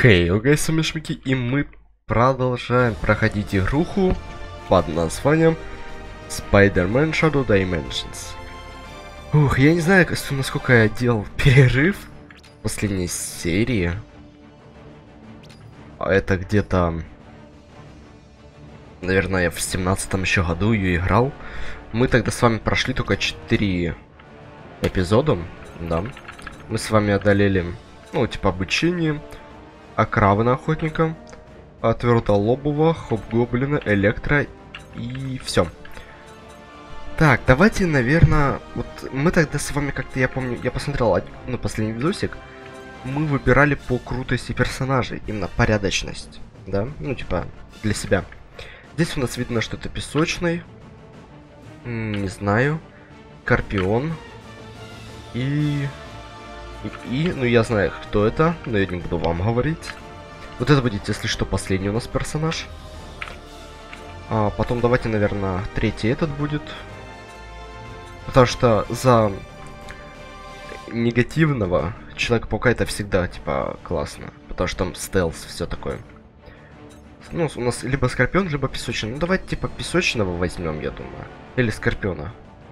Хей, окей, сумишмики, и мы продолжаем проходить игруху под названием Spider-Man Shadow Dimensions. Ух, я не знаю, насколько я делал перерыв в последней серии. Это где-то, наверное, в 17-м еще году ее играл. Мы тогда с вами прошли только 4 эпизода, да. Мы с вами одолели, ну, типа, обучение Окравена охотника, Твердолобого, Хоб-Гоблина, Электро и все. Так, давайте, наверное, вот мы тогда с вами как-то, я помню, я посмотрел, ну, последний видосик, мы выбирали по крутости персонажей, именно порядочность, да, ну, типа, для себя. Здесь у нас видно, что это песочный, не знаю, Скорпион ну, я знаю, кто это, но я не буду вам говорить. Вот это будет, если что, последний у нас персонаж. А потом давайте, наверное, третий этот будет. Потому что за негативного Человека-паука это всегда, типа, классно. Потому что там стелс, все такое. Ну, у нас либо Скорпион, либо Песочный. Ну, давайте, типа, Песочного возьмем, я думаю. Или Скорпиона.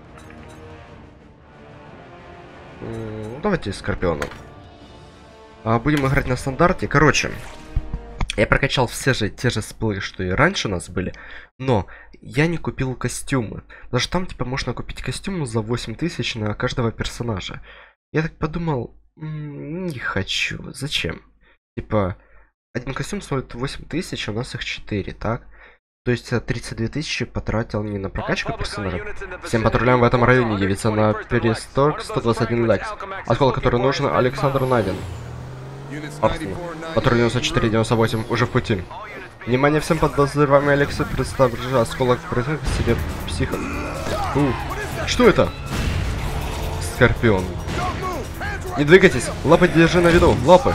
Давайте Скорпиона. Будем играть на стандарте. Короче, я прокачал те же спылы, что и раньше у нас были. Но я не купил костюмы. Потому что там, типа, можно купить костюмы за 8000 на каждого персонажа. Я так подумал, не хочу. Зачем? Типа, один костюм стоит 8000, а у нас их 4, так? То есть 32 тысячи потратил не на прокачку персонажа. Всем патрулям в этом районе явится на пересторг 121 лекс. Осколок, который нужен, Александр найден. Патруль 9498 уже в пути. Внимание всем подозреваемым, Алексу, представь же, осколок производит в себе психо. Что это? Скорпион. Не двигайтесь, лапы держи на виду, лапы.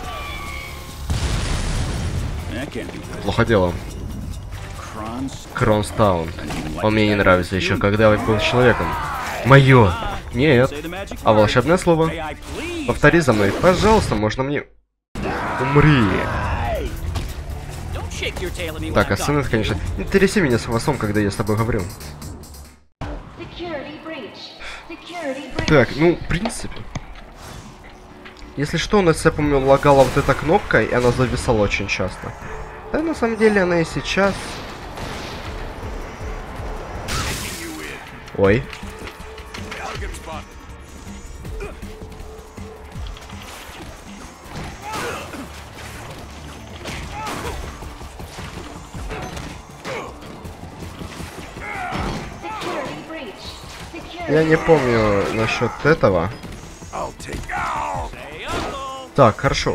Плохо дело. Кронстаун. Он мне не нравится еще, когда я был человеком. Моё! Нет. А волшебное слово? Повтори за мной. Пожалуйста, можно мне... Умри. Так, а сын это, конечно... Не тряси меня с хвостом, когда я с тобой говорю. Так, ну, в принципе... Если что, у нас, я помню, лагала вот эта кнопка, и она зависала очень часто. Да, на самом деле, она и сейчас... Ой. Я не помню насчет этого. Так, хорошо.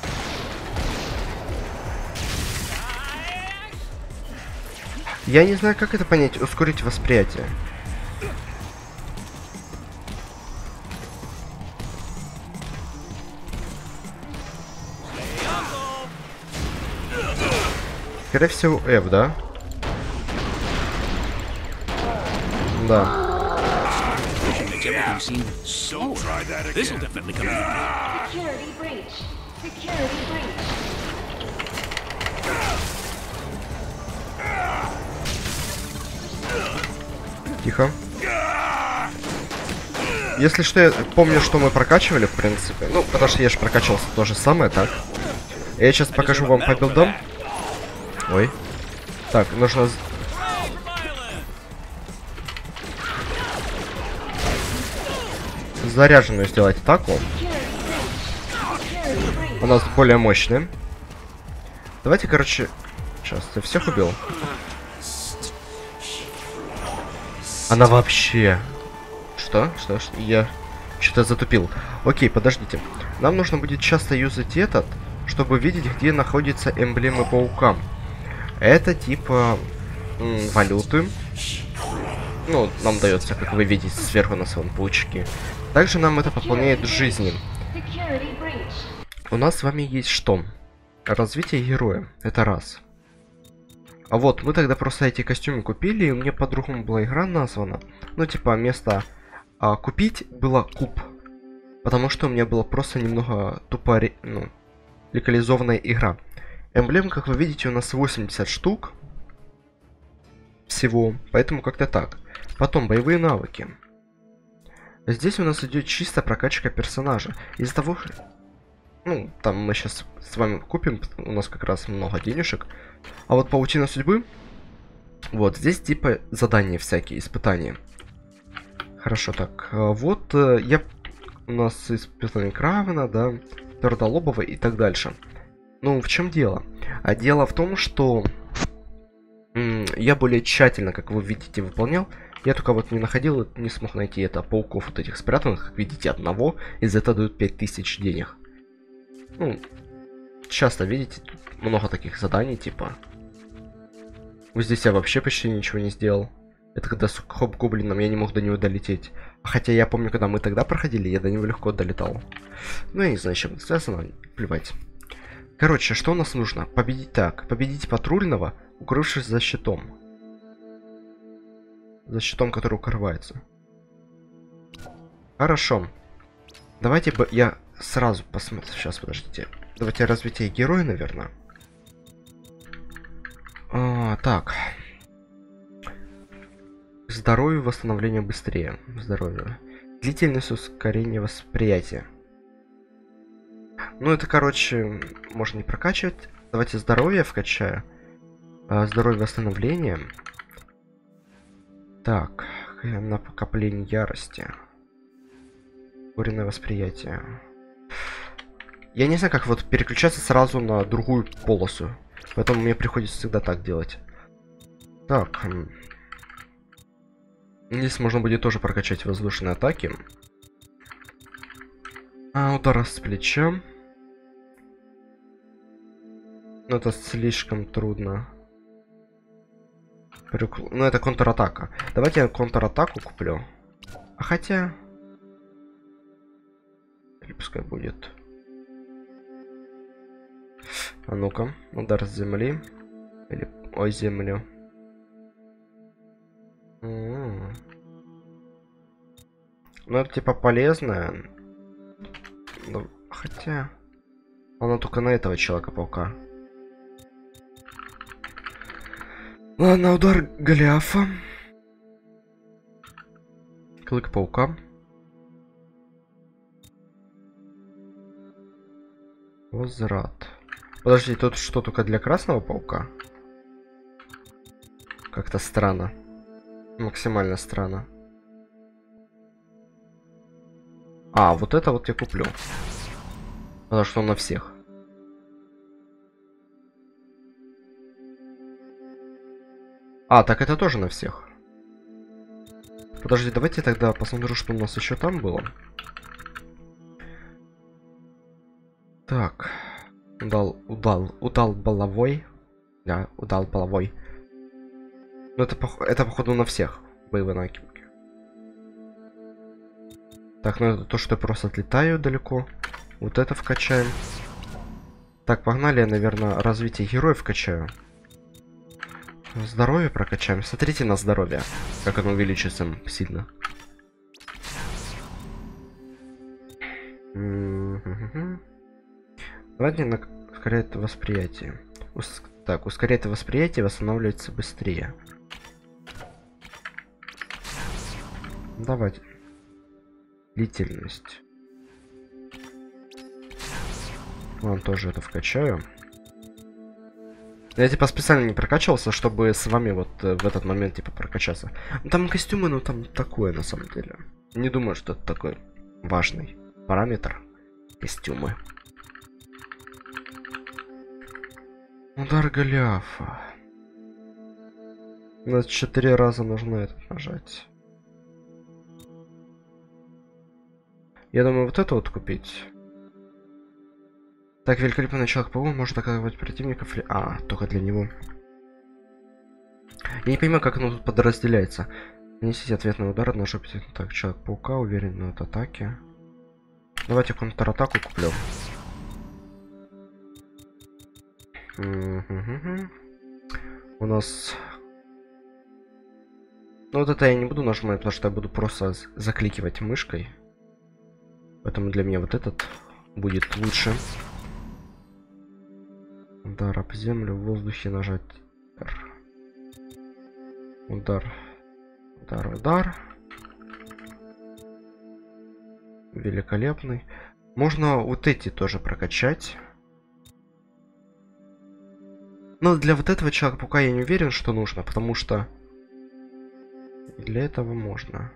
Я не знаю, как это понять. Ускорить восприятие. Скорее всего, F, да? Да. Тихо. Если что, я помню, что мы прокачивали, в принципе. Ну, потому что я же прокачивался то же самое, так? Я сейчас покажу вам по билдам. Ой. Так, нужно... Заряженную сделать атаку. У нас более мощная. Давайте, короче... Сейчас, ты всех убил? Она вообще... Что? Что? Я что-то затупил. Окей, подождите. Нам нужно будет часто юзать этот, чтобы видеть, где находятся эмблемы паука. Это типа валюты. Ну, нам дается, как вы видите, сверху на своем паучке. Также нам это пополняет жизни. У нас с вами есть что? Развитие героя. Это раз. А вот, мы тогда просто эти костюмы купили, и у меня по-другому была игра названа. Ну, типа, вместо купить было куб. Потому что у меня было просто немного тупо, ну, локализованная игра. Эмблем, как вы видите, у нас 80 штук всего, поэтому как-то так. Потом боевые навыки. Здесь у нас идет чисто прокачка персонажа. Из-за того, ну, там мы сейчас с вами купим, у нас как раз много денежек. А вот паутина судьбы, вот здесь типа задания всякие, испытания. Хорошо, так, вот я у нас испытание Кравена, да, Твердолобова и так дальше. Ну, в чем дело? А дело в том, что я более тщательно, как вы видите, выполнял. Я только вот не находил, не смог найти это пауков вот этих спрятанных, как видите, одного, и за это дают 5000 денег. Ну, часто видите, тут много таких заданий, типа. Вот здесь я вообще почти ничего не сделал. Это когда с хоп-гоблином я не мог до него долететь. Хотя я помню, когда мы тогда проходили, я до него легко долетал. Ну, я не знаю, с чем это связано, плевать. Короче, что у нас нужно? Победить так. Победить патрульного, укрывшись за щитом. За щитом, который укрывается. Хорошо. Давайте я сразу посмотрю. Сейчас, подождите. Давайте развитие героя, наверное. Так. Здоровье, восстановление быстрее. Здоровье. Длительность ускорения восприятия. Ну, это, короче, можно не прокачивать. Давайте здоровье вкачаю. Здоровье, восстановление. Так, на накопление ярости. Ускоренное восприятие. Я не знаю, как вот переключаться сразу на другую полосу. Поэтому мне приходится всегда так делать. Так. Здесь можно будет тоже прокачать воздушные атаки. Удар с плеча. Но это слишком трудно. Ну, это контратака. Давайте я контратаку куплю. А хотя... Или пускай будет. А ну-ка. Удар с земли. Или... Ой, землю. Ну, это типа полезное. Ну, хотя... Оно только на этого Человека-паука. Ладно, удар Голиафа. Клык паука. Возврат. Подожди, тут что, только для красного паука? Как-то странно. Максимально странно. Вот это вот я куплю. Потому что он на всех. Так это тоже на всех. Подожди, давайте тогда посмотрю, что у нас еще там было. Так. Удал баловой. Да, удал баловой. Ну это походу на всех боевые накипки. Так, ну это то, что я просто отлетаю далеко. Вот это вкачаем. Так, погнали, я, наверное, развитие героев качаю. Здоровье прокачаем. Смотрите на здоровье, как оно увеличится сильно. Давайте ускоряет восприятие. Так, ускоряет восприятие, восстанавливается быстрее. Давайте. Длительность. Ладно, тоже это вкачаю. Я типа специально не прокачивался, чтобы с вами вот в этот момент типа прокачаться. Там костюмы, ну там такое на самом деле. Не думаю, что это такой важный параметр. Костюмы. Удар Голиафа. На 4 раза нужно это нажать. Я думаю, вот это вот купить. Так, великолепный Человек-паук может атаковать противников. Только для него. Я не понимаю, как оно тут подразделяется. Нанесите ответный удар на жопе. Так, Человек-паука уверен от атаки. Давайте контратаку куплю. У нас... Ну вот это я не буду нажимать, потому что я буду просто закликивать мышкой. Поэтому для меня вот этот будет лучше. Удар об землю, в воздухе нажать R. Удар. Удар, удар. Великолепный. Можно вот эти тоже прокачать. Но для вот этого Человека-паука я не уверен, что нужно, потому что для этого можно.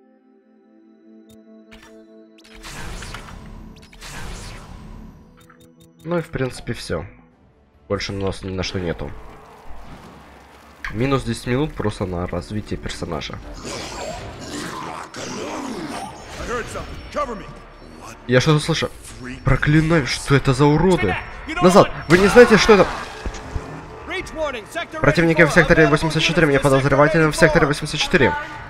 Ну и в принципе все. Больше у нас ни на что нету. Минус 10 минут просто на развитие персонажа. Я что-то слышу. Проклинаю, что это за уроды? Назад! Вы не знаете, что это? Противники в секторе 84. Мне подозревательны в секторе 84.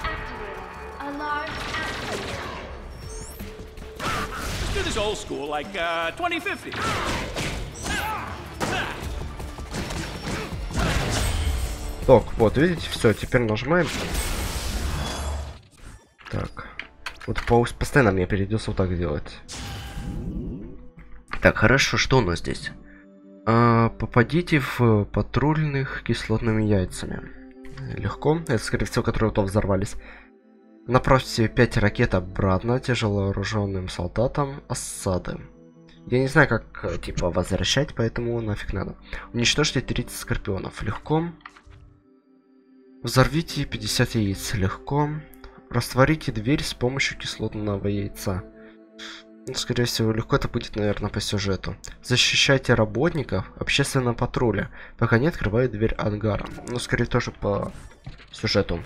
Так, вот, видите, все, теперь нажимаем. Так. Вот постоянно мне придется вот так делать. Так, хорошо, что у нас здесь? Попадите в патрульных кислотными яйцами. Легко. Это, скорее всего, которые то взорвались. Направьте 5 ракет обратно тяжеловооруженным солдатам осады. Я не знаю, как, типа, возвращать, поэтому нафиг надо. Уничтожьте 30 скорпионов. Легко. Взорвите 50 яиц. Легко. Растворите дверь с помощью кислотного яйца. Ну, скорее всего, легко это будет, наверное, по сюжету. Защищайте работников общественного патруля, пока не открывают дверь ангара. Ну, скорее тоже по сюжету.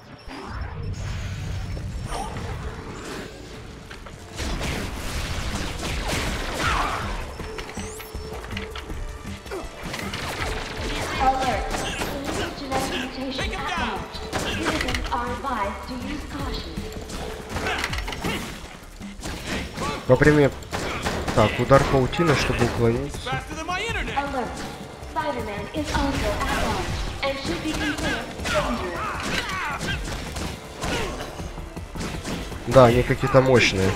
Во время... Так, удар паутины, чтобы уклониться. Да, они какие-то мощные.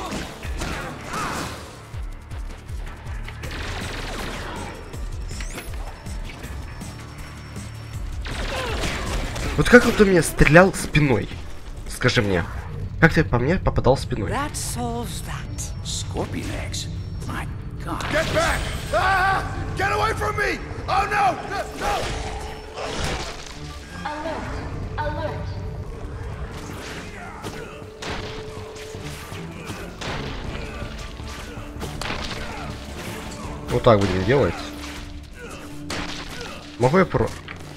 Вот как он меня стрелял спиной? Скажи мне. Как ты по мне попадал спиной? Scorpion eggs. My God. Get back! Ah! Get away from me! Oh no! No! Alert! Alert! Вот так будем делать. Могу я про...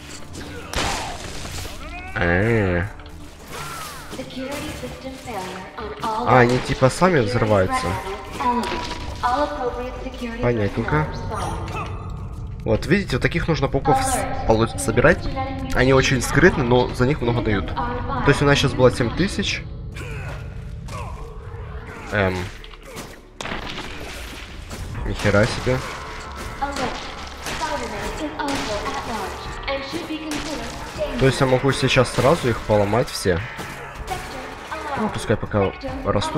А, они типа сами взрываются. Понятненько. Вот, видите, вот таких нужно пауков собирать. Они очень скрытны, но за них много дают. То есть у нас сейчас было 7000. Нихера себе. То есть я могу сейчас сразу их поломать все. Ну, пускай пока растут.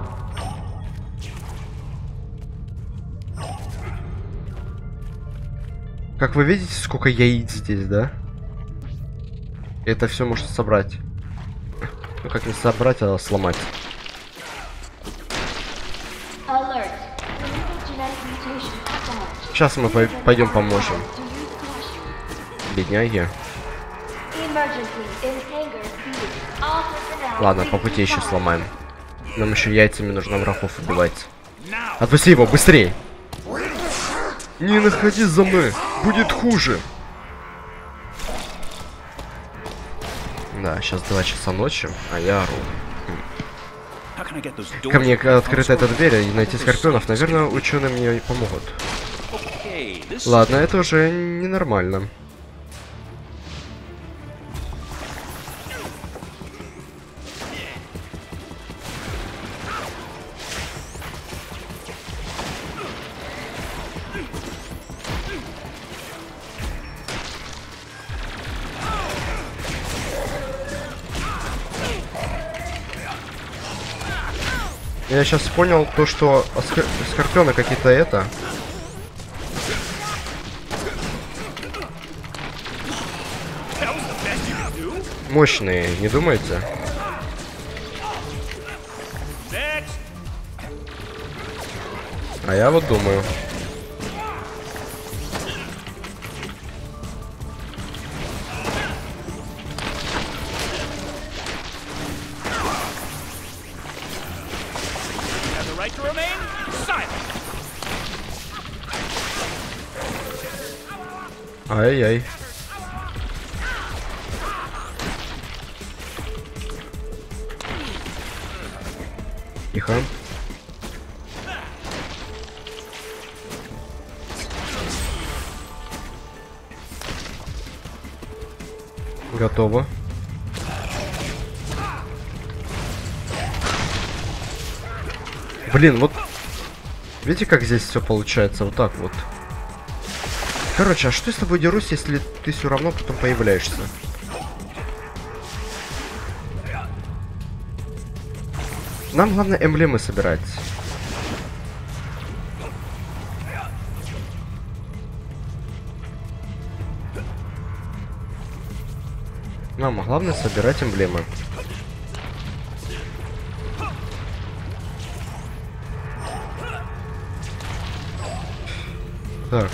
Как вы видите, сколько яиц здесь, да? Это все можно собрать. Ну как не собрать, а сломать. Сейчас мы пойдем поможем. Бедняги. Ладно, по пути еще сломаем. Нам еще яйцами нужно врагов убивать. Отпусти его, быстрее! Не находи за мной, будет хуже. Да, сейчас 2 часа ночи, а я ору. Ко мне открыта эта дверь и найти скорпионов. Наверное, ученые мне помогут. Ладно, это уже ненормально. Я сейчас понял то, что скорпионы какие-то это. Мощные, не думаете? А я вот думаю. Ай-яй. Тихо. Готово. Блин, вот видите, как здесь все получается? Вот так вот. Короче, а что я с тобой дерусь, если ты все равно потом появляешься? Нам главное эмблемы собирать. Нам главное собирать эмблемы. Так.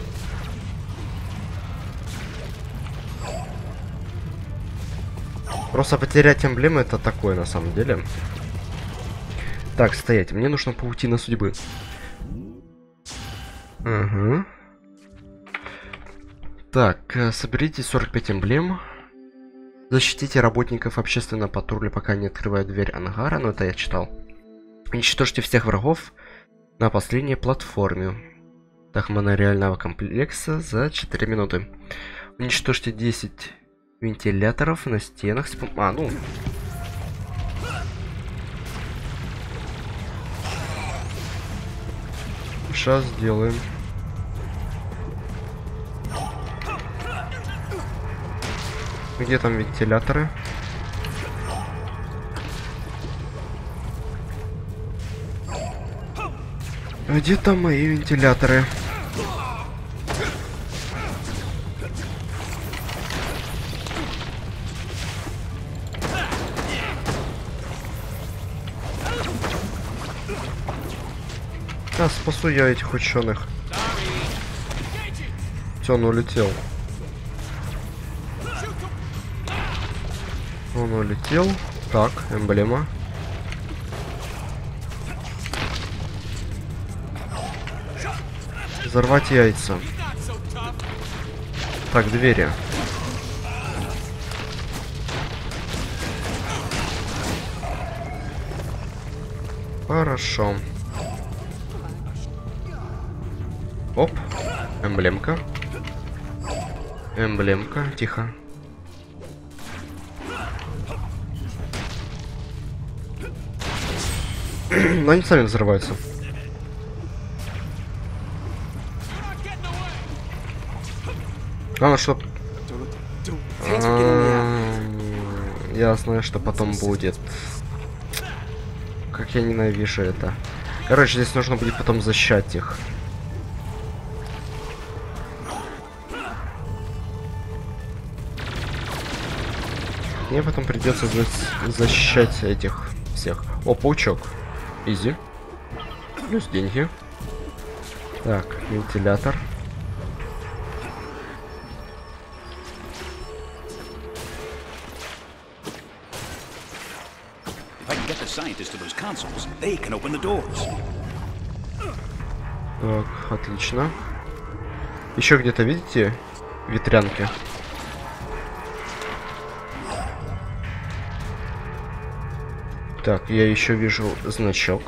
Просто потерять эмблемы это такое на самом деле. Так, стоять. Мне нужно паутина судьбы. Угу. Так, соберите 45 эмблем. Защитите работников общественного патруля, пока не открывают дверь ангара. Ну, это я читал. Уничтожьте всех врагов на последней платформе. Так, монореального комплекса за 4 минуты. Уничтожьте 10 вентиляторов на стенах. А, ну... Сейчас сделаем. Где там вентиляторы? Где там мои вентиляторы? Да, спасу я этих ученых. Все, он улетел. Он улетел. Так, эмблема. Взорвать яйца. Так, двери. Хорошо. Оп. Эмблемка. Эмблемка. Тихо. Но они сами взрываются. Главное, что... Я знаю, что потом будет. Как я ненавижу это. Короче, здесь нужно будет потом защищать их. Мне потом придется защищать этих всех. О, паучок. Изи. Плюс деньги. Так, вентилятор. Так, отлично. Еще где-то видите ветрянки? Так, я еще вижу значок.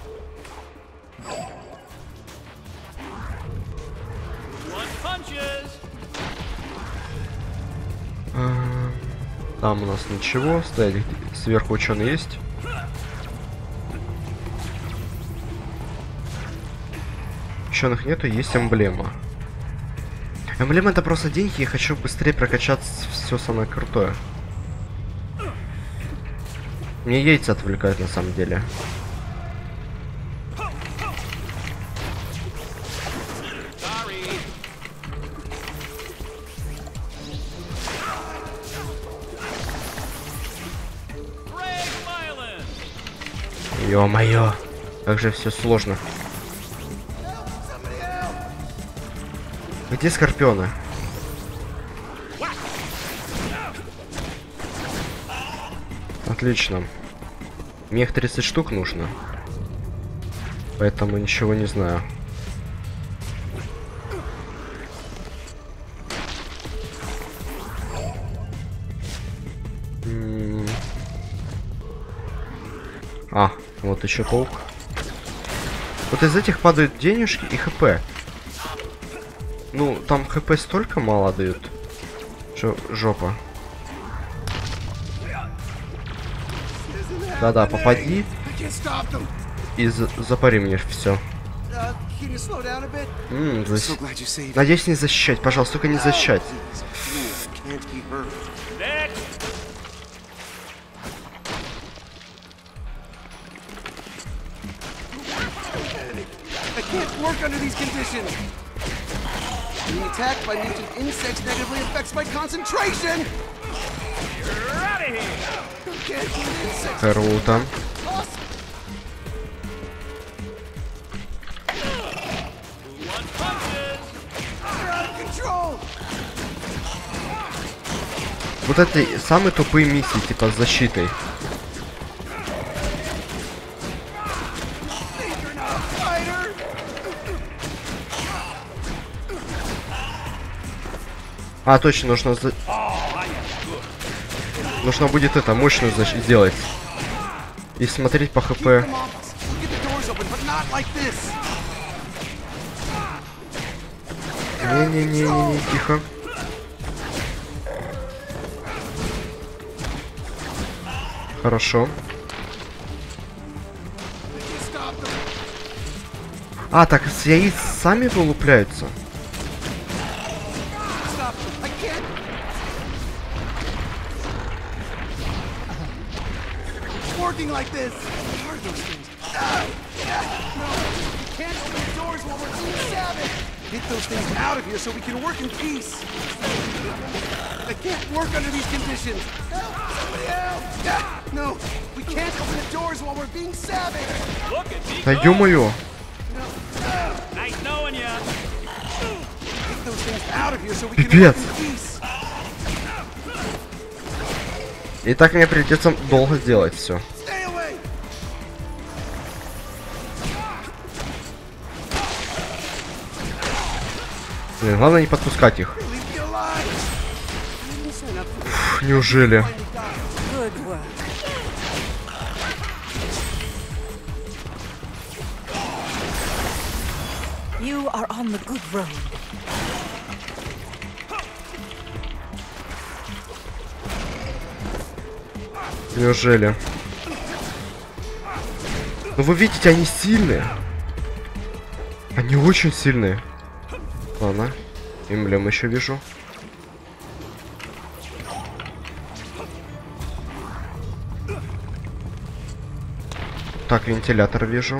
Там у нас ничего. Стоять сверху ученый есть. Ученых нету, есть эмблема. Эмблема это просто деньги, я хочу быстрее прокачаться, все самое крутое. Мне яйца отвлекают на самом деле. Ё-моё, как же все сложно. Где скорпионы? Отлично. Мне их 30 штук нужно. Поэтому ничего не знаю. А, вот еще паук. Вот из этих падают денежки и хп. Ну, там хп столько мало дают, что жопа. Да-да, попади и запари мне все. Надеюсь, не защищать, пожалуйста, только не защищать. Being attacked by mutant insects negatively affects my concentration! You're out of here! Can't eat insects! Круто. Вот это самые тупые миссии, типа с защитой. А, точно, нужно будет это, мощную защиту сделать. И смотреть по хп. Не-не-не-не, тихо. Хорошо. А, так с яиц сами вылупляются. Like this. What are those things? No, we can't open the doors while we're being savage. Get those things out of here so we can work in peace. I can't work under these conditions. Help! Somebody help! No, we can't open the doors while we're being savage. Look at me. Да ё-моё. Nice knowing you. Get those things out of here so we can work in peace. И так мне придется долго сделать все. Блин, главное не подпускать их. Фух, неужели? You are on the good road. Неужели? Ну вы видите, они сильные. Они очень сильные. Ладно, эмблем еще вижу. Так, вентилятор вижу.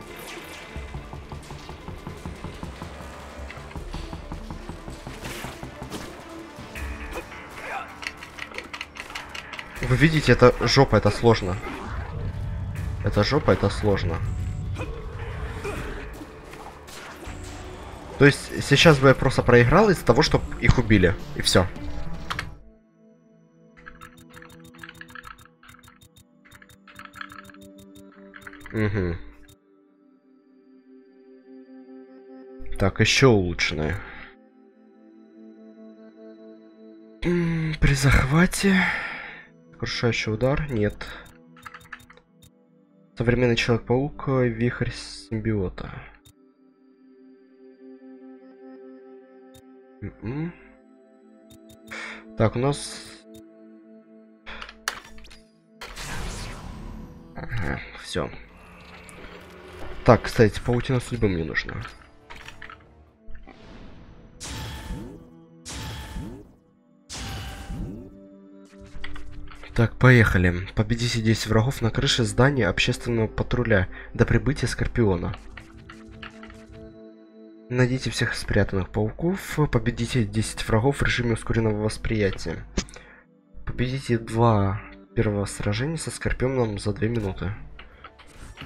Вы видите, это жопа, это сложно. Это жопа, это сложно. То есть сейчас бы я просто проиграл из-за того, что их убили. И все. Угу. Так, еще улучшенные. При захвате. Крушающий удар? Нет. Современный Человек-паук, вихрь симбиота. Так, у нас... Ага, все. Так, кстати, паутина судьбы мне нужна. Так, поехали. Победите 10 врагов на крыше здания общественного патруля до прибытия Скорпиона. Найдите всех спрятанных пауков. Победите 10 врагов в режиме ускоренного восприятия. Победите 2 первого сражения со Скорпионом за 2 минуты.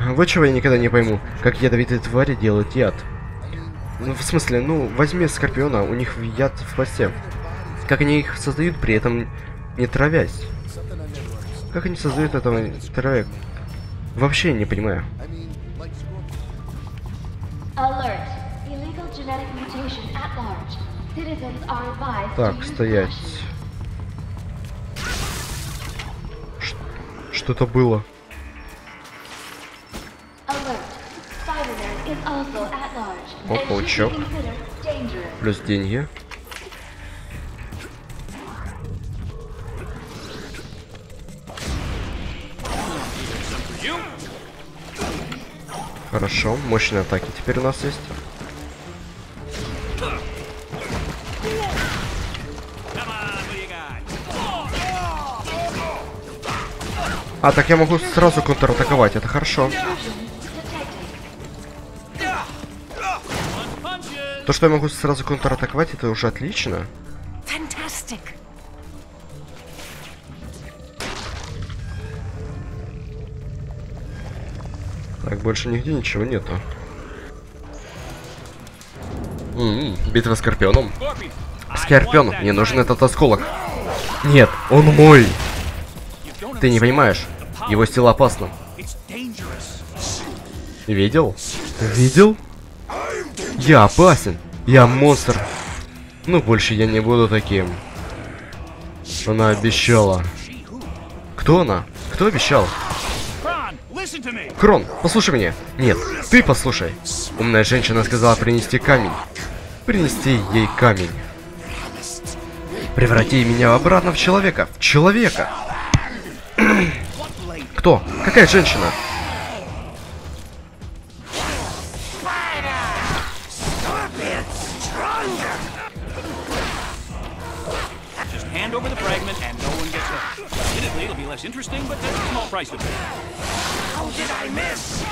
Вот чего я никогда не пойму. Как ядовитые твари делают яд. Ну, в смысле, ну, возьми скорпиона, у них яд в хвосте. Как они их создают, при этом не травясь? Как они создают этого травя? Вообще не понимаю. Alert. Illegal genetic mutation at large. Citizens are advised Так, to use стоять. caution. Что-то было. Alert. Spider-Man is also at large. О, and should be паучок. considered dangerous. Плюс деньги. Хорошо, мощные атаки теперь у нас есть. А, так я могу сразу контратаковать, это хорошо. То, что я могу сразу контратаковать, это уже отлично. Fantastic. Так, больше нигде ничего нету. Битва с Скорпионом. Скорпион, мне нужен этот осколок. Нет, он мой. Ты не понимаешь, его сила опасна. Видел? Видел? Я опасен. Я монстр. Ну, больше я не буду таким. Она обещала. Кто она? Кто обещал? Крон, послушай меня. Нет, ты послушай. Умная женщина сказала принести камень. Принести ей камень. Преврати меня обратно в человека. В человека. Кто? Какая женщина? Hand over the fragment and no one gets hurt. Admittedly, it'll be less interesting, but there's a small price to pay. How did I miss?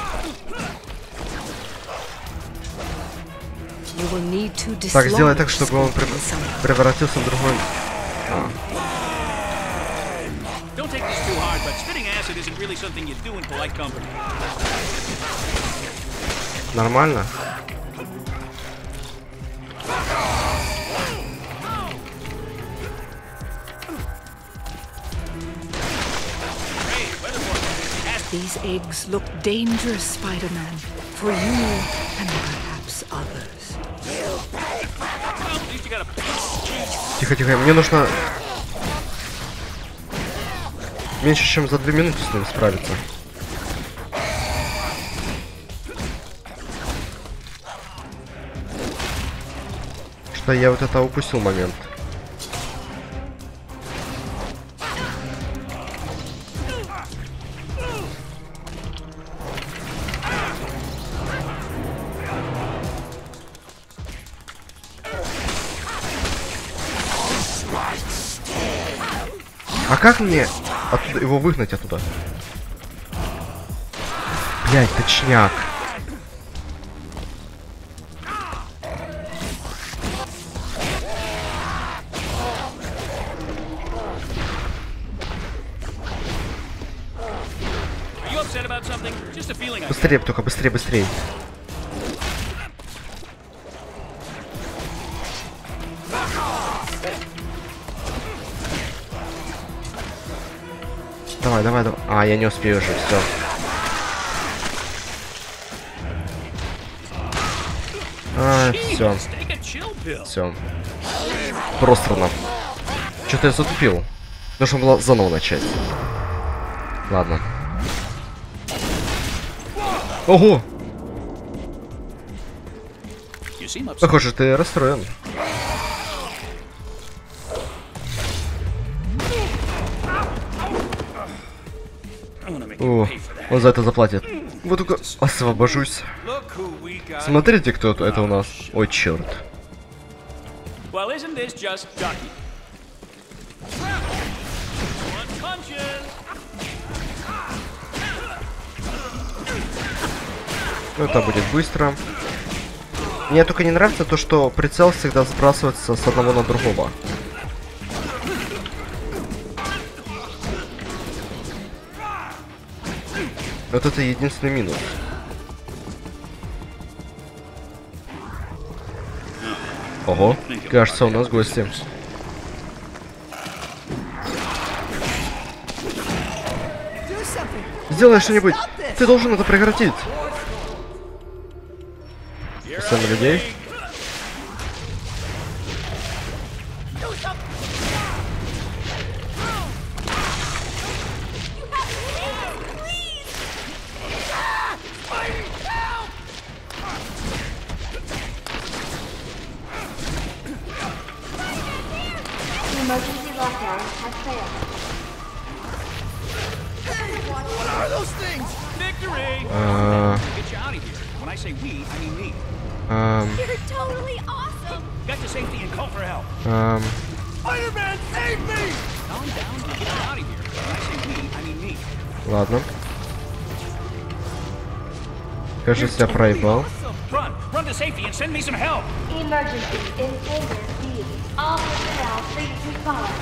You will need to Так, сделай dislodge так, чтобы он Scorpion. превратился в другой. Don't take this too hard, but spitting acid isn't really something you do in polite company. Нормально? These eggs look dangerous, Spider-Man, for you and perhaps others. Well, at least you got a... Тихо, тихо, мне нужно меньше, чем за 2 минуты с ним справиться. Что я вот это упустил момент. А как мне оттуда, его выгнать оттуда? Блять, точняк. Are you upset about something? Just a feeling I Быстрее, только быстрее, быстрее. Давай, давай, давай. А, я не успею уже, все. А, все, take a chill pill. все. Просрано. Что-то я затупил. Нужно было заново начать. Ладно. Ого! You seem upset. Похоже, ты расстроен. I'm gonna make О, you pay for that. он за это заплатит. Вот только освобожусь. Look who we got. Смотрите, кто это у нас. Ой, черт. Well, isn't this just ducky? One punches. Ну, это будет быстро. Мне только не нравится то, что прицел всегда сбрасывается с одного на другого. Вот это единственный минус. Ого, кажется, у нас гости. Сделай что-нибудь! Ты должен это прекратить! Сами людей. Emergency lockdown has failed. What are those things? Victory! Get you out of here. When I say we, I mean me. You're totally awesome! Get to safety and call for help. Spider-Man, save me! Calm down and get you out of here. When I say we, I mean me. Ладно. Кажется, я проебал. Run to safety and send me some help. Emergency in Hangar B. All personnel, please respond.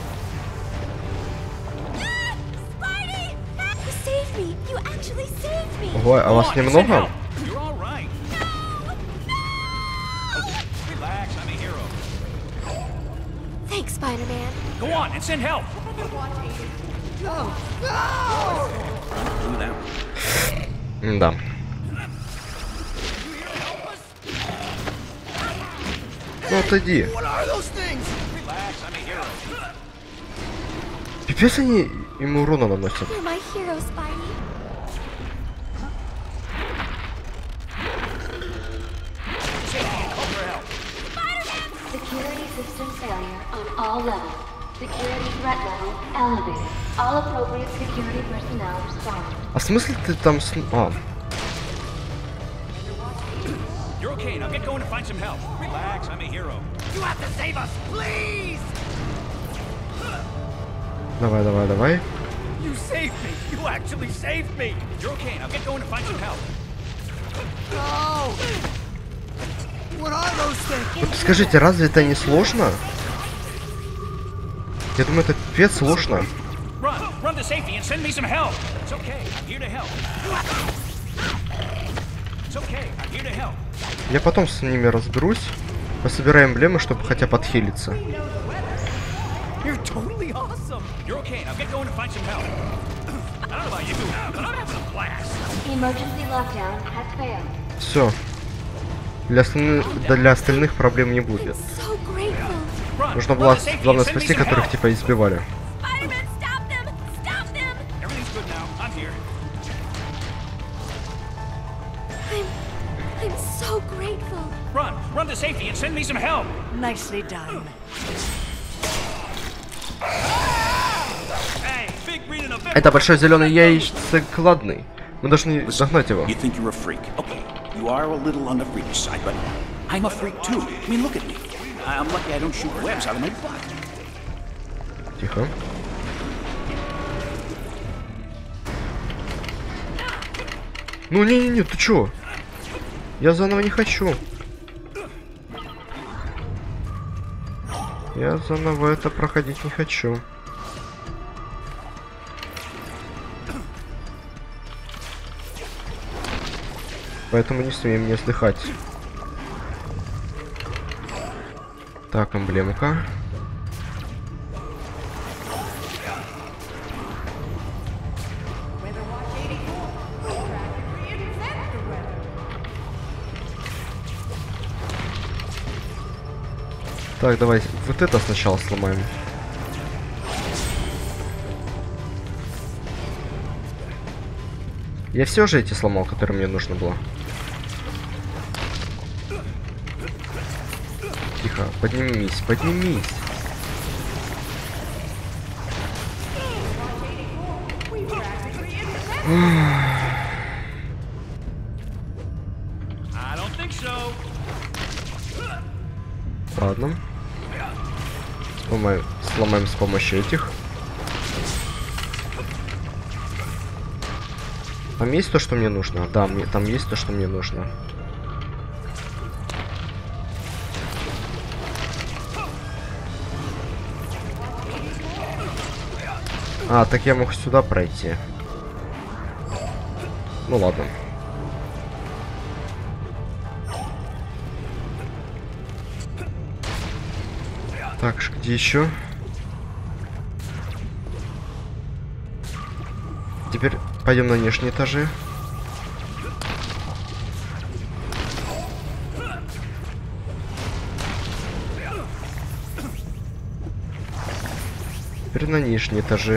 Spidey! You saved me! You actually saved me! Ого, а вас немного? You're all right. Relax, I'm a hero. Thanks, Spider-Man. Go on and send help. Do that. Да. Ну отойди. What are those things? Relax, I'm a hero. Пипец они ему урона наносят. You're my hero, Spidey. Safety and call for help. Security system failure on all levels. Security threat level elevated. All appropriate security personnel respond. А в смысле ты там с... А, You're okay. Now get going to find some help. Relax, I'm a hero. You have to save us, please. давай, давай, давай. You saved me. You actually saved me. You're okay. Now get going to find some help. No! What are those things? Скажите, разве это не сложно? Я думаю, это пипец сложно. Run to safety and send me some help. It's okay. I'm here to help. It's okay. I'm here to help. Я потом с ними разберусь. Пособираю эмблемы, чтобы хотя бы отхилиться. You're totally awesome. You're okay. Now get going to find some help. I don't know about you, but I'm having a blast. Emergency lockdown has failed. Все. Для остальных проблем не будет. So grateful. Нужно было, главное, спасти, которых типа избивали. Spider-Man, stop them! Stop them! Everything's good now. I'm here. I'm so grateful. Run to safety and send me some help. Nicely done. Hey, big green and a Это большой зеленый яйцекладный. Мы должны догнать его. You think you're a freak. Okay, you are a little on the freakish side, but I'm a freak too. I mean, look at me. I'm lucky I don't shoot webs out of my butt. Тихо. Ну не-не-не, ты чё? Я заново не хочу. Я заново это проходить не хочу. Поэтому не смеем не слыхать. Так, эмблемка. Так, давай вот это сначала сломаем. Я все же эти сломал, которые мне нужно было. Тихо, поднимись, поднимись. I don't think so. Ладно. Сломаем с помощью этих. Там есть то, что мне нужно? Да, там есть то, что мне нужно. А, так я мог сюда пройти. Ну ладно. Так, где еще? Теперь пойдем на нижние этажи. Теперь на нижние этажи.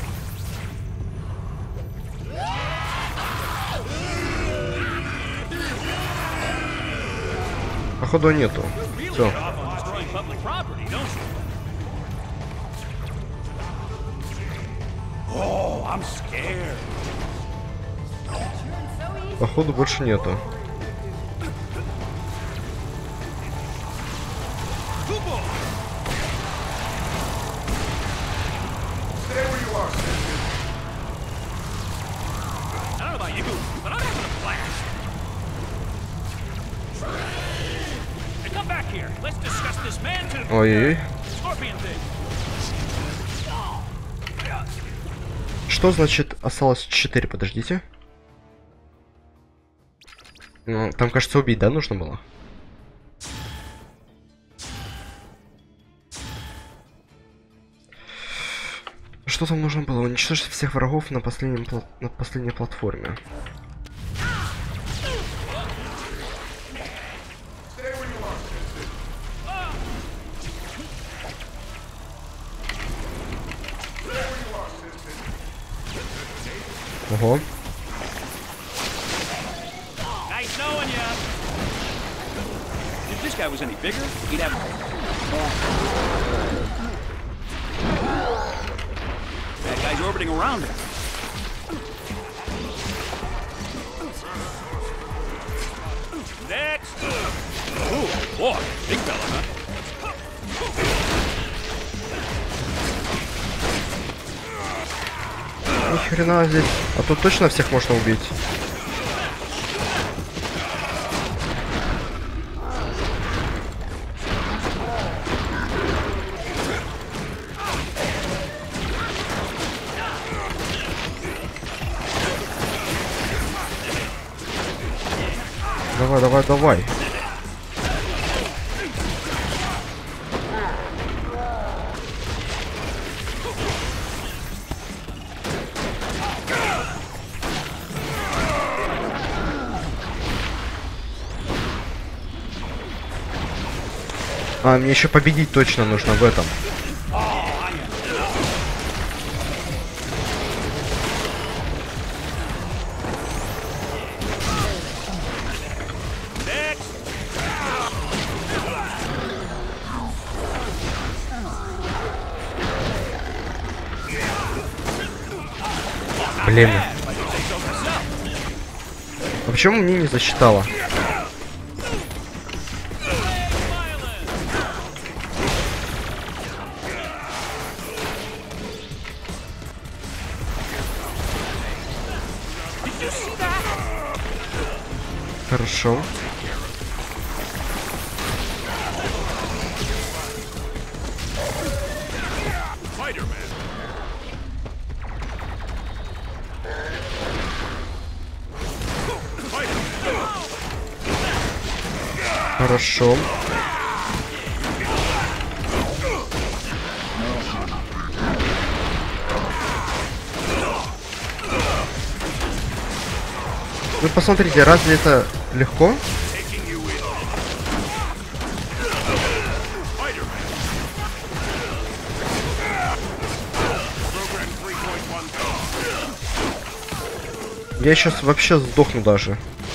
Походу нету. Все. Походу больше нету. Ой-ой-ой. Что значит осталось 4? Подождите. Ну, там, кажется, убить, да, нужно было? Что там нужно было? Уничтожить всех врагов на последней платформе. Ого. If this guy was any bigger, he'd have. That guy's orbiting around him. Next. Oh boy, big fella, huh? Ни хрена здесь. А тут точно всех можно убить. Давай, давай, давай. А, мне еще победить точно нужно в этом. Блин. А почему мне не засчитало? Хорошо. Хорошо. Вы посмотрите, разве это легко? Я сейчас вообще сдохну даже.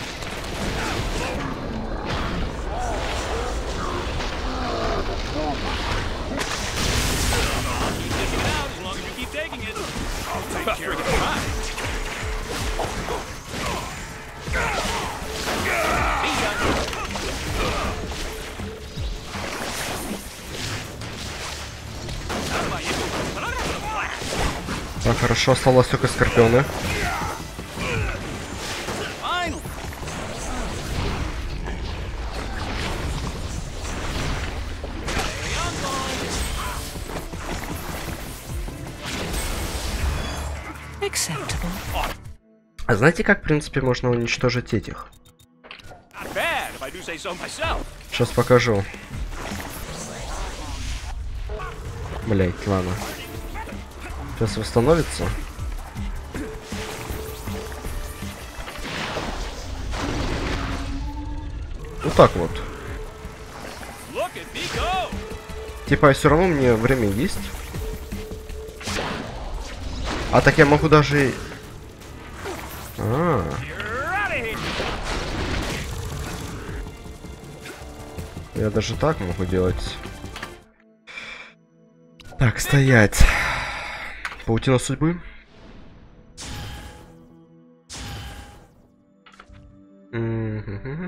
Так, хорошо, осталось только скорпионы. А знаете, как, в принципе, можно уничтожить этих? Not bad, if I do say so myself. Сейчас покажу. Блять, ладно. Сейчас восстановится. Вот так вот. Look at me go. Типа, все равно мне время есть. А так я могу даже... You're out of here. Я даже так могу делать. Так, стоять. Паутина судьбы. Угу.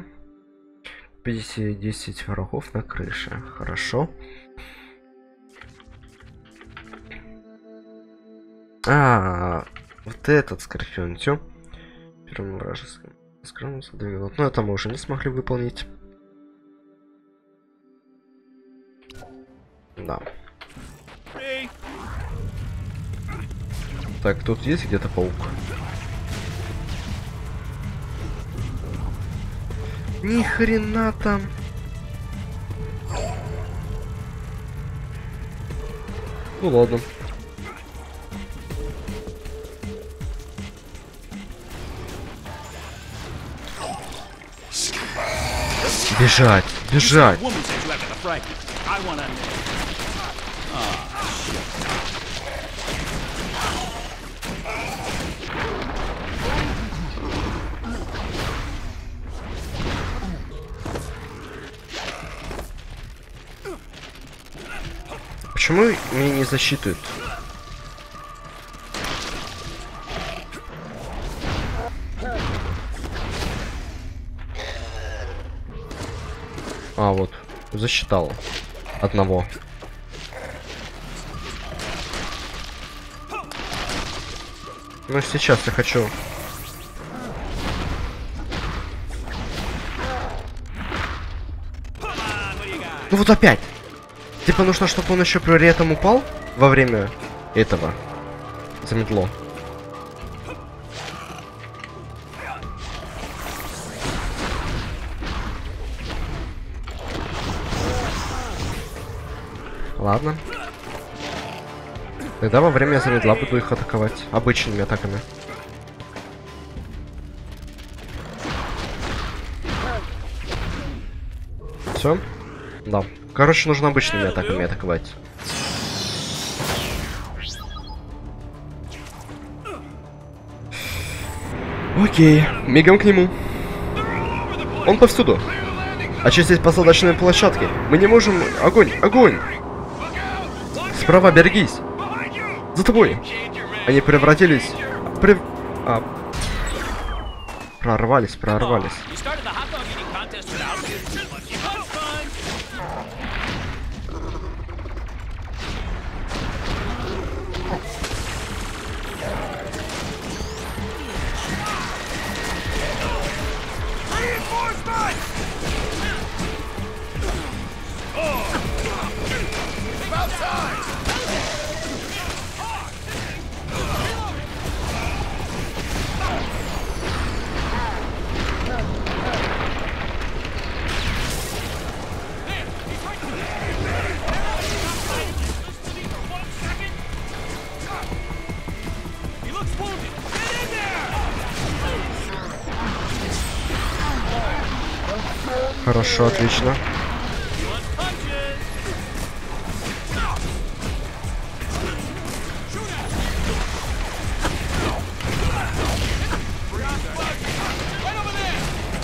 10 врагов на крыше. Хорошо. Вот этот скорпион. Все. Первым вражеским. Скрылся 2 минут. Но это мы уже не смогли выполнить. Да. Hey. Так, тут есть где-то паук? Ни хрена там. Ну ладно. Бежать, бежать. Woman said you after the fragment. I wanna. Почему меня не засчитывают? А, вот. Засчитал. Одного. Ну, сейчас я хочу... Ну вот опять! Типа нужно, чтобы он еще при этом упал во время этого. Замедло. Ладно. Тогда во время замедла буду их атаковать обычными атаками. Все? Да. Короче, нужно обычными атаками атаковать. Окей, мигом к нему. Он повсюду. Очистить посадочные площадки. Мы не можем... Огонь! Огонь! Справа берегись! За тобой! Они превратились... Прорвались. You started the hot dog eating contest without me. That's fine. Reinforcement! About time! He looks wounded. Get in there. Хорошо, отлично. He wants punches. Shoot at him. Right over there.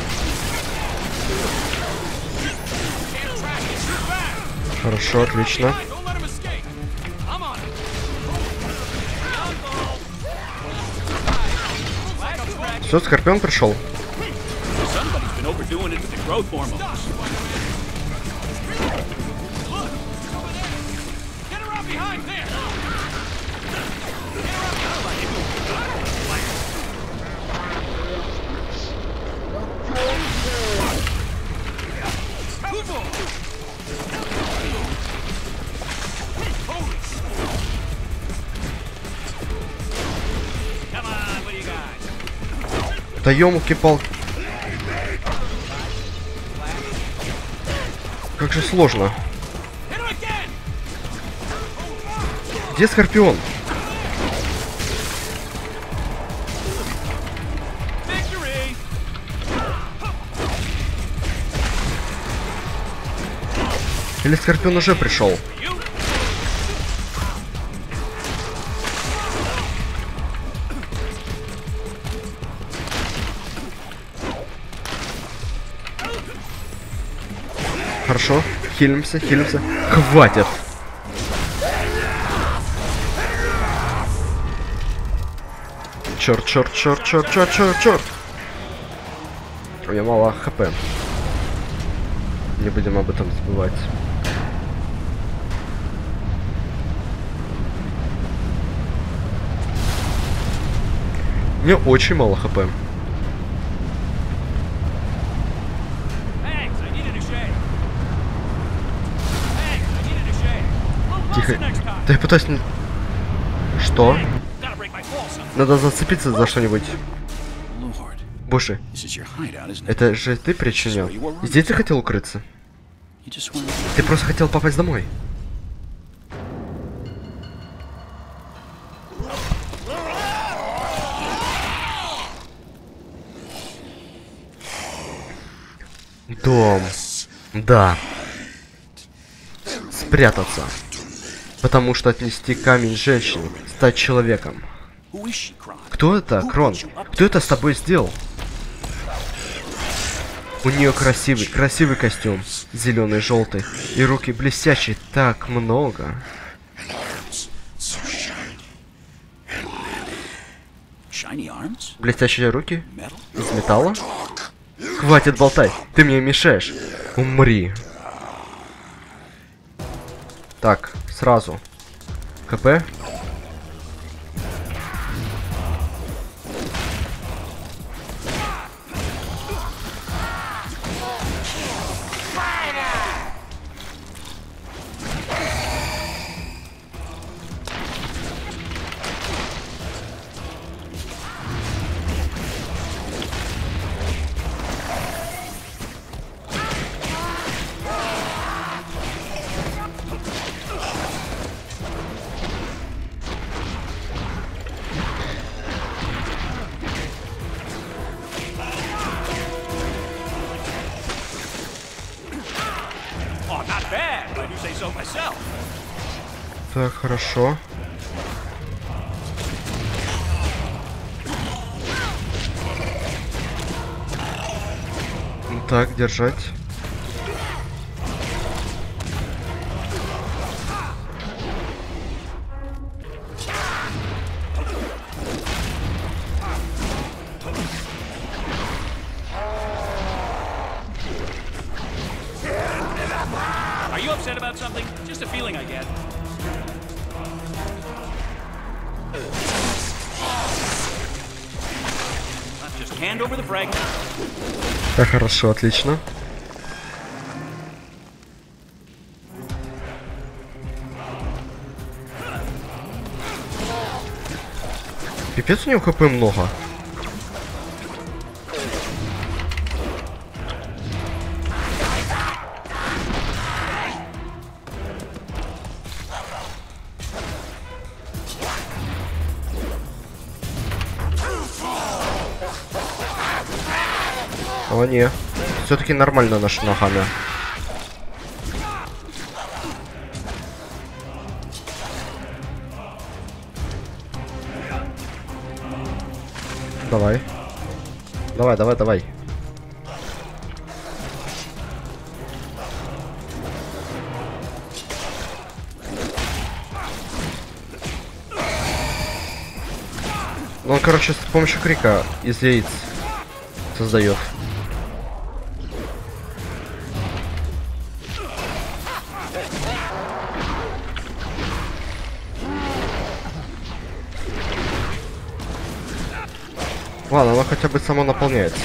Can't track it. Shoot back. Хорошо, отлично. Don't let him escape. I'm on it. Lack of practice. Все, Скорпион пришел. Somebody's been overdoing it with the growth hormones. Look, over there. Get around behind there. Come on, what do you got? Да ёлки-палки. Как же сложно. Где Скорпион? Или Скорпион уже пришел? Хорошо, хилимся, хилимся. Хватит! Черт, черт, черт, черт, черт, черт, черт! У меня мало хп. Не будем об этом забывать. Мне очень мало хп. Тихо. Да я пытаюсь... Что? Надо зацепиться за что-нибудь. Боже, это же ты причинил. Здесь ты хотел укрыться? Ты просто хотел попасть домой. Дом. Да. Спрятаться. Потому что отнести камень женщине, стать человеком. Кто это, Крон? Кто это с тобой сделал? У нее красивый костюм. Зеленый, желтый. И руки блестящие. Так много. Блестящие руки? Из металла? Хватит болтать. Ты мне мешаешь. Умри. Так, сразу. КП. Так, хорошо. Так, держать. Are you upset about something? Just a feeling I get. Just hand over the fragment. Так, хорошо, отлично. Пипец, у него хп много. О, не. Все-таки нормально наша ногами. Давай. Давай, давай, давай. Он, короче, с помощью крика из яиц создает. Ладно, оно хотя бы само наполняется.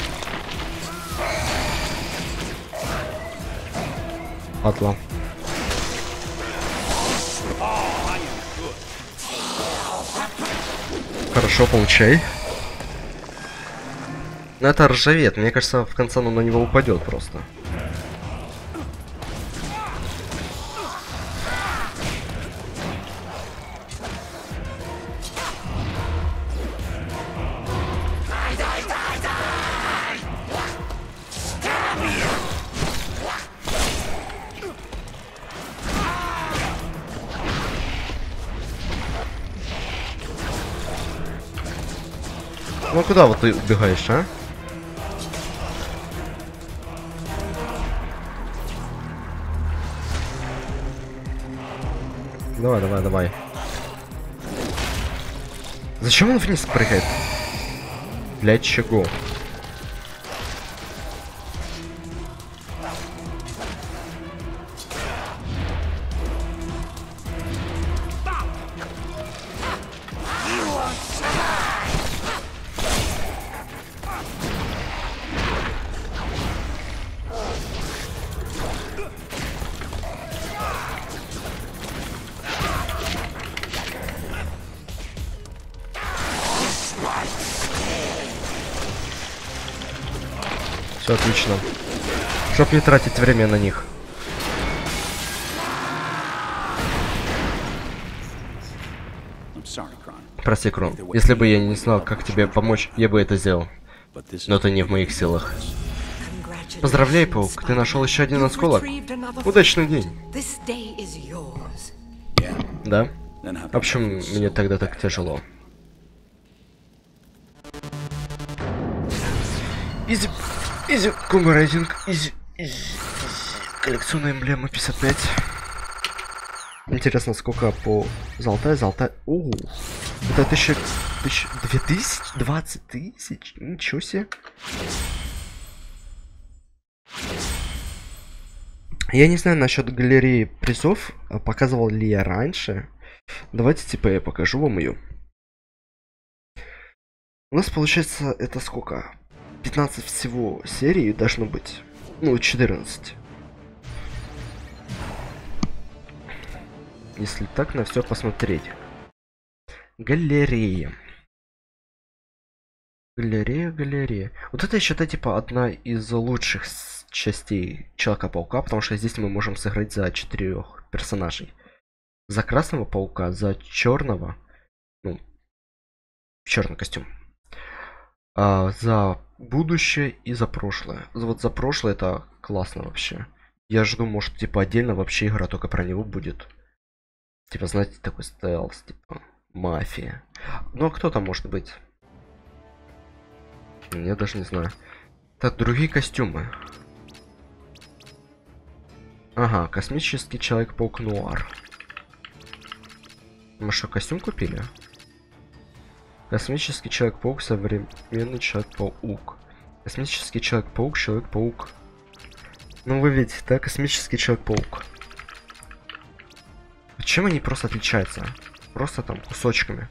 Атла. Хорошо, получай. Но это ржавеет. Мне кажется, в конце оно на него упадет просто. Ну куда вот ты убегаешь, а? Давай, давай, давай. Зачем он вниз прыгает? Для чего? Все отлично. Чтоб не тратить время на них. Прости, Крон. Если бы я не знал, как тебе помочь, я бы это сделал. Но это не в моих силах. Поздравляй, Паук. Ты нашел еще один осколок. Удачный день. Да? А почему мне тогда так тяжело? Изи, изи, комбо-рейдинг, изи. Коллекционная эмблема 55. Интересно, сколько по золотая? О, это 2000, 20 тысяч? Ничего себе. Я не знаю насчет галереи призов, показывал ли я раньше. Давайте типа я покажу вам ее. У нас получается это сколько? 15 всего серий должно быть. Ну, 14. Если так, на все посмотреть. Галерея. Галерея. Вот это, я считаю, типа одна из лучших частей Человека-паука, потому что здесь мы можем сыграть за 4 персонажей. За Красного Паука, за Черного, ну, черный костюм. За будущее и за прошлое. Вот за прошлое это классно вообще. Я жду, может, типа отдельно вообще игра только про него будет. Типа, знаете, такой стелс, типа, мафия. Ну, а кто там может быть? Я даже не знаю. Так, другие костюмы. Ага, космический Человек-паук Нуар. Мы что, костюм купили? Космический Человек-паук, современный Человек-паук. Космический Человек-паук, Человек-паук. Ну вы видите, да? Космический Человек-паук. Чем они просто отличаются? Просто там кусочками.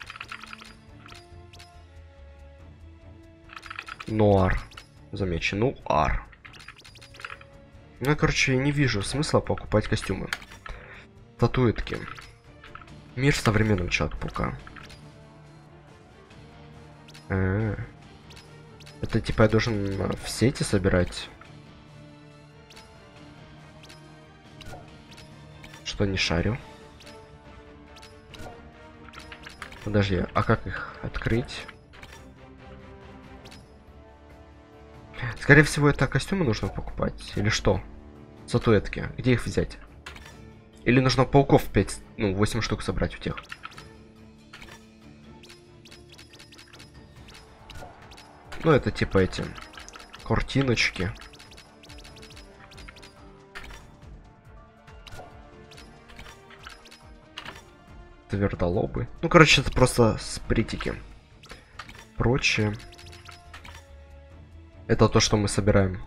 Нуар. Замечу, Нуар. Ну, я, короче, не вижу смысла покупать костюмы. Статуэтки. Мир современного Человека-паука. Это типа я должен все эти собирать. Что, не шарю. Подожди, а как их открыть? Скорее всего, это костюмы нужно покупать. Или что? Статуэтки. Где их взять? Или нужно пауков 5, ну, 8 штук собрать у тех. Ну, это типа эти картиночки. Твердолобы. Ну, короче, это просто спритики. Прочее. Это то, что мы собираем.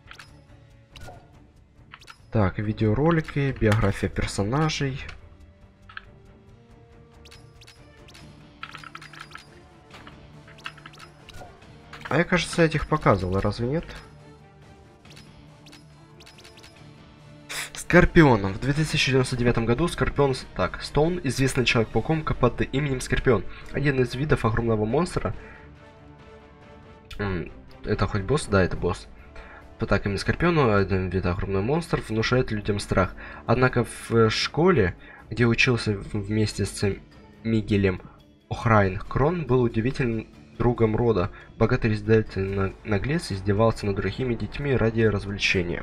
Так, видеоролики, биография персонажей. А я, кажется, этих показывал, разве нет? Скорпион. В 2099 году Скорпион... Так, Стоун, известный Человек-пауком под именем Скорпион. Один из видов огромного монстра. Это хоть босс? Да, это босс. Так, именно Скорпиону, один вид огромный монстр, внушает людям страх. Однако в школе, где учился вместе с Мигелем Охрайн, Крон был удивительным другом рода. Богатый издатель наглец издевался над другими детьми ради развлечения.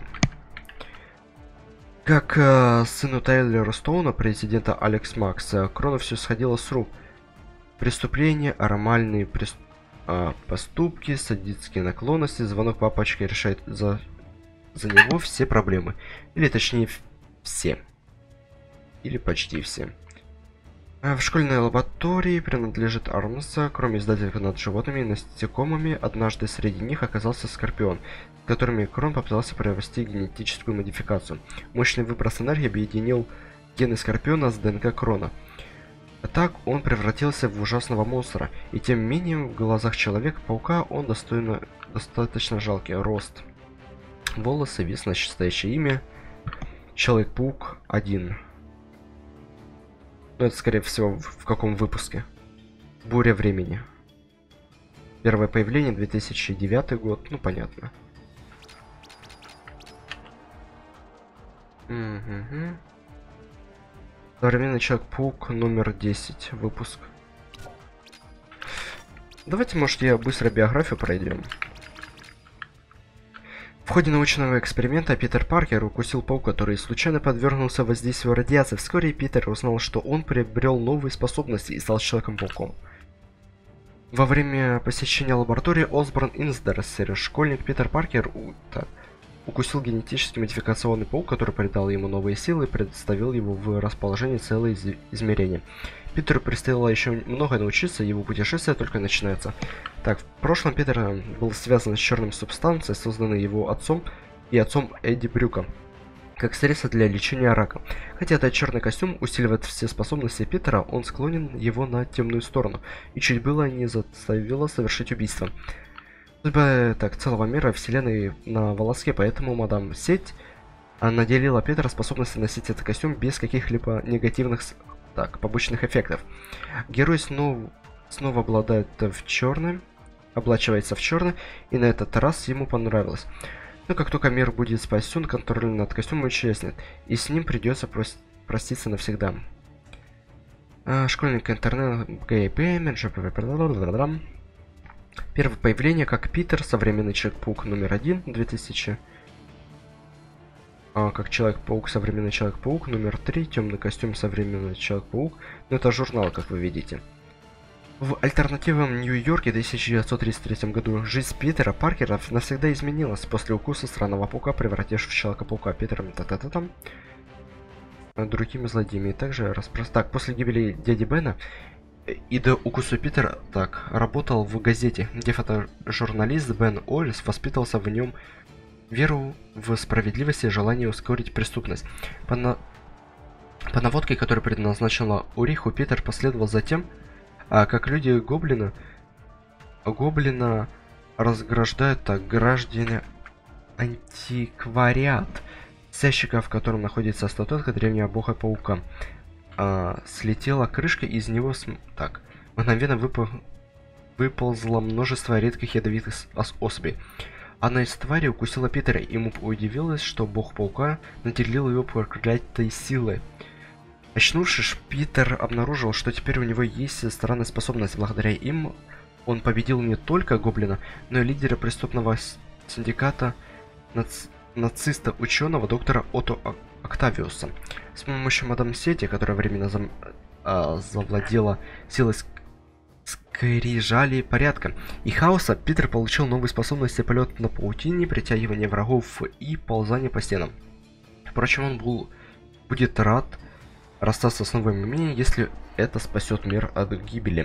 Как сыну Тайлера Стоуна, президента Алекс Макса, Крону все сходило с рук. Преступления, аморальные поступки, садистские наклонности, звонок папочки решает за него все проблемы. Или точнее, все. Или почти все. В школьной лаборатории принадлежит Армса. Кроме издательства над животными и насекомыми, однажды среди них оказался Скорпион, с которыми Крон попытался провести генетическую модификацию. Мощный выброс энергии объединил гены Скорпиона с ДНК Крона. Так он превратился в ужасного монстра, и тем не менее в глазах Человека-паука он достаточно жалкий. Рост, волосы, вес, настоящее имя. Человек-паук 1. Ну, это, скорее всего, в каком выпуске? Буря времени. Первое появление, 2009 год. Ну, понятно. Угу. Современный Человек-паук номер 10. Выпуск. Давайте, может, я быстро биографию пройдем. В ходе научного эксперимента Питер Паркер укусил паука, который случайно подвергнулся воздействию радиации. Вскоре Питер узнал, что он приобрел новые способности и стал Человеком-пауком. Во время посещения лаборатории Осборн Инсдерсер школьник Питер Паркер укусил генетически модификационный паук, который придал ему новые силы и представил его в расположении целых измерений. Питеру предстояло еще многое научиться, его путешествие только начинается. Так, в прошлом Питер был связан с черной субстанцией, созданной его отцом и отцом Эдди Брюка, как средство для лечения рака. Хотя этот черный костюм усиливает все способности Питера, он склонен его на темную сторону, и чуть было не заставило совершить убийство. Судьба целого мира вселенной на волоске, поэтому мадам Сеть наделила Питера способностью носить этот костюм без каких-либо негативных побочных эффектов. Герой снова обладает облачивается в черный, и на этот раз ему понравилось. Но как только мир будет спасен, контроль над костюмом исчезнет, и с ним придется проститься навсегда. Школьник интернет ГП. Первое появление как Питер, современный Человек-паук номер 1, 2000. Как Человек-паук, современный Человек-паук номер 3, темный костюм, современный Человек-паук. Но это журнал, как вы видите. В альтернативном Нью-Йорке в 1933 году жизнь Питера Паркера навсегда изменилась после укуса странного паука, превратившего в Человека-паука Питером другими злодеями. И также после гибели дяди Бена и до укуса Питера работал в газете, где фотожурналист Бен Уоллес воспитывался в нем веру в справедливость и желание ускорить преступность. По наводке, которую предназначила Уриху, Питер последовал за тем, как люди Гоблина разграждают граждане антиквариат, с ящика, в котором находится статуэтка древнего бога-паука. Слетела крышка, из него мгновенно выползло множество редких ядовитых особей. Одна из тварей укусила Питера, и ему удивилось, что бог-паука наделил его проклятой силой. Очнувшись, Питер обнаружил, что теперь у него есть странная способность. Благодаря им он победил не только Гоблина, но и лидера преступного синдиката нациста-ученого доктора Отто Октавиуса. С помощью мадам Сети, которая временно завладела силой скрижали порядка и хаоса, Питер получил новые способности: полет на паутине, притягивание врагов и ползание по стенам. Впрочем, он будет рад расстаться с новым умением, если это спасет мир от гибели.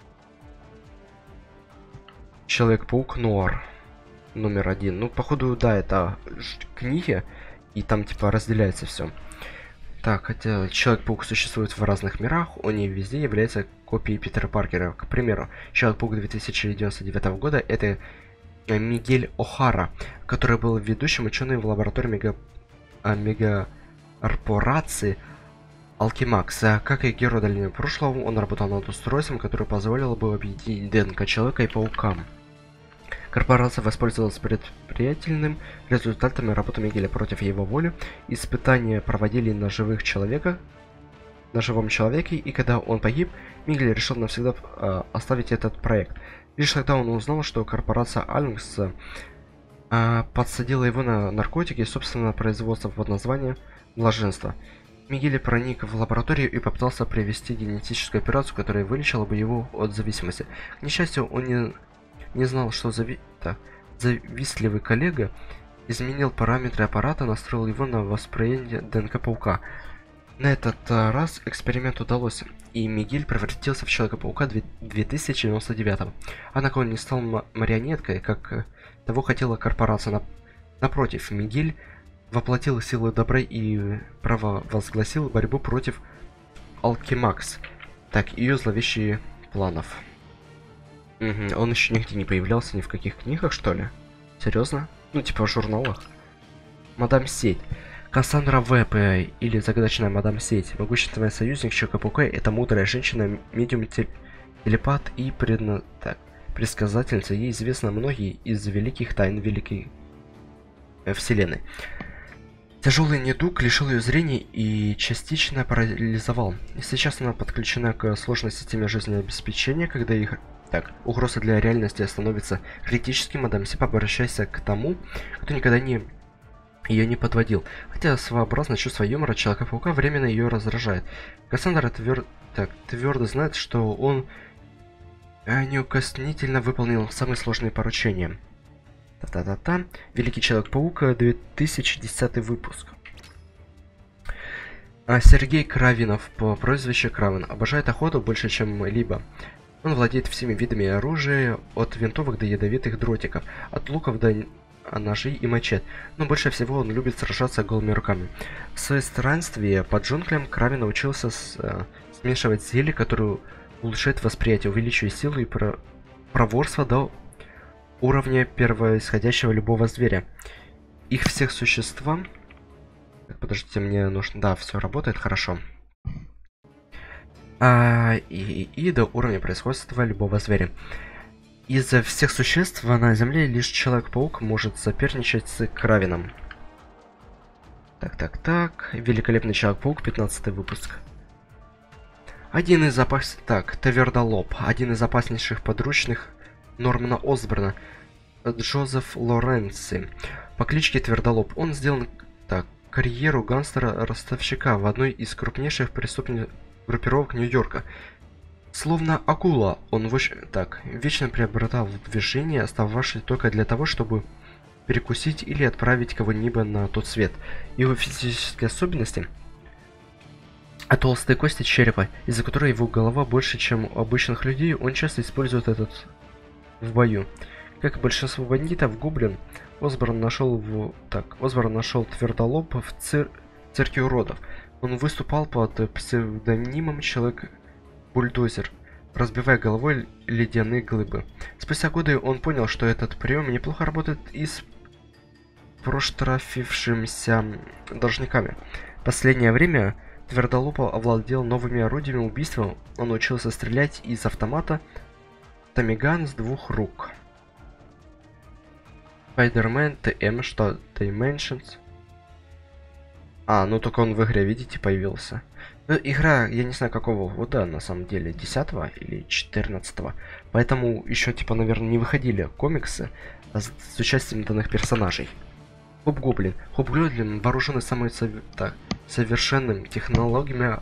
Человек-паук номер 1. Ну, походу, да, это книги, и там разделяется все. Так, хотя Человек-паук существует в разных мирах, он не везде является копией Питера Паркера. К примеру, Человек-паук 2099 года — это Мигель О'Хара, который был ведущим ученым в лаборатории корпорации Alchemax. Как и герой дальнего прошлого, он работал над устройством, которое позволило бы объединить ДНК человека и паука. Корпорация воспользовалась предприятельным результатами работы Мигеля против его воли. Испытания проводили на живом человеке, и когда он погиб, Мигель решил навсегда оставить этот проект. Лишь тогда он узнал, что корпорация Alchemax подсадила его на наркотики и собственное производство под названием «Блаженство». Мигель проник в лабораторию и попытался провести генетическую операцию, которая вылечила бы его от зависимости. К несчастью, он не знал, что завистливый коллега изменил параметры аппарата, настроил его на восприятие ДНК паука. На этот раз эксперимент удалось, и Мигель превратился в Человека-паука 2099. Однако он не стал марионеткой, как того хотела корпорация. Напротив, Мигель воплотил силы добра и провозгласил борьбу против Alchemax, так и ее зловещие планов. Он еще нигде не появлялся ни в каких книгах, что ли? Серьезно? Ну, типа в журналах. Мадам Сеть. Кассандра Веб, или загадочная Мадам Сеть. Могущественный союзник Человека-паука — это мудрая женщина, медиум-телепат и предсказательница. Ей известно многие из великих тайн великой вселенной. Тяжелый недуг лишил ее зрения и частично парализовал. Сейчас она подключена к сложной системе жизнеобеспечения, когда угроза для реальности становится критической. Мадам Сип обращается к тому, кто никогда ее не подводил. Хотя своеобразное чувство юмора Человека-паука временно ее раздражает. Кассандра твердо знает, что он неукоснительно выполнил самые сложные поручения. Великий Человек-паук, 2010 выпуск. Сергей Кравинов, по прозвищу Кравин, обожает охоту больше, чем либо. Он владеет всеми видами оружия, от винтовок до ядовитых дротиков, от луков до ножей и мачет, но больше всего он любит сражаться голыми руками. В своей странстве по джунглям Кравин научился смешивать зелья, которые улучшают восприятие, увеличивая силу и проворство до уровня первоисходящего любого зверя. Их всех существа... Подождите, мне нужно... Да, все работает хорошо. И до уровня происходства любого зверя. Из всех существ на Земле лишь Человек-паук может соперничать с Кравином. Великолепный Человек-паук, 15 выпуск. Твердолоб. Один из опаснейших подручных Нормана Осборна, Джозеф Лоренци, по кличке Твердолоб. Он сделал карьеру гангстера-ростовщика в одной из крупнейших преступных группировок Нью-Йорка. Словно акула, он вечно приобретал движение, остававшееся только для того, чтобы перекусить или отправить кого-нибудь на тот свет. Его физические особенности — толстые кости черепа, из-за которой его голова больше, чем у обычных людей. Он часто использует этот в бою. Как и большинство бандитов, Гоблин, Осборн нашел Твердолоб в цирке уродов. Он выступал под псевдонимом Человек-бульдозер, разбивая головой ледяные глыбы. Спустя годы он понял, что этот прием неплохо работает и с проштрафившимися должниками. В последнее время Твердолоб овладел новыми орудиями убийства. Он научился стрелять из автомата Томиган с двух рук. Spider-Man TM, что Dimensions. Ну только он в игре, видите, появился. Ну, игра, я не знаю какого года, на самом деле, 10-го или 14-го. Поэтому еще, наверное, не выходили комиксы с участием данных персонажей. Хоб-Гоблин. Хоб-Гоблин вооруженный самыми совершенными технологиями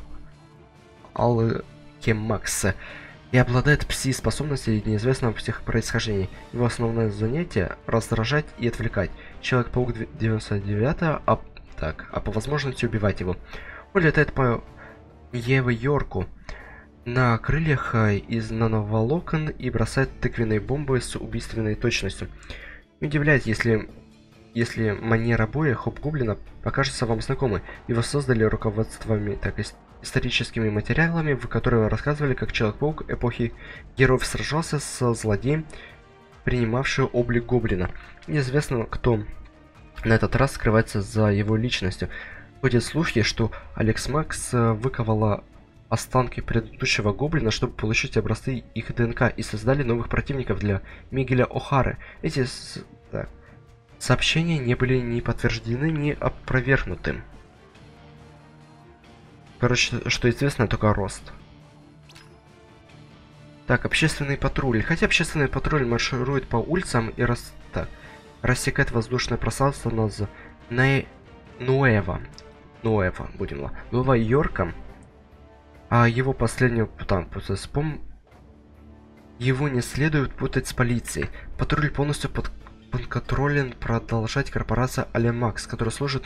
Alchemax и обладает пси-способностью неизвестного происхождения. Его основное занятие — раздражать и отвлекать. Человек-паук 99, а по возможности убивать его. Он летает по Нью-Йорку на крыльях из нановолокон и бросает тыквенные бомбы с убийственной точностью. Не удивляет, если манера боя Хоб-Гоблина покажется вам знакомой. Его создали руководствами историческими материалами, в которые рассказывали, как Человек-паук эпохи героев сражался со злодеем, принимавшим облик Гоблина. Неизвестно, кто на этот раз скрывается за его личностью. Ходят слухи, что Алекс Макс выковала останки предыдущего гоблина, чтобы получить образцы их ДНК, и создали новых противников для Мигеля О'Хары. Эти сообщения не были ни подтверждены, ни опровергнуты. Короче, что известно, только рост. Так, общественный патруль. Хотя общественный патруль марширует по улицам и рассекает воздушное пространство над Нуэва, будем Нова-Йорком. А его последнего его не следует путать с полицией. Патруль полностью подконтролен продолжать корпорация Алемакс, которая служит